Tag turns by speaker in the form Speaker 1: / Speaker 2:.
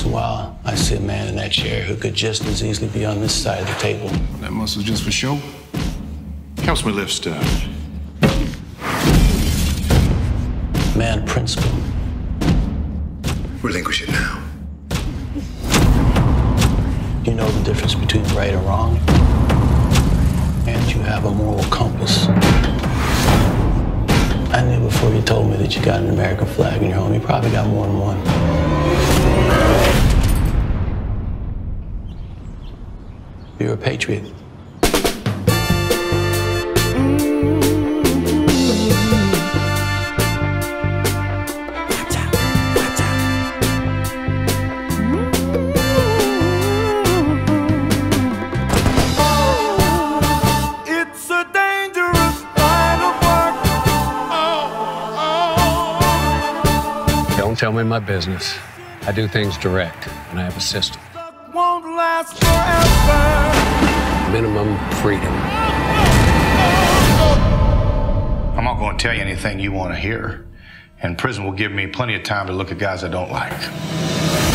Speaker 1: in a while, I see a man in that chair who could just as easily be on this side of the table.
Speaker 2: That muscle's just for show. Helps me lift stuff.
Speaker 1: Man principle.
Speaker 3: Relinquish it now.
Speaker 1: You know the difference between right and wrong, and you have a moral compass. I knew before you told me that you got an American flag in your home. You probably got more than one. You're a patriot.
Speaker 4: Don't tell me my business. I do things direct, and I have a system.
Speaker 5: Won't last forever.
Speaker 4: Minimum freedom.
Speaker 6: I'm not going to tell you anything you want to hear. And prison will give me plenty of time to look at guys I don't like.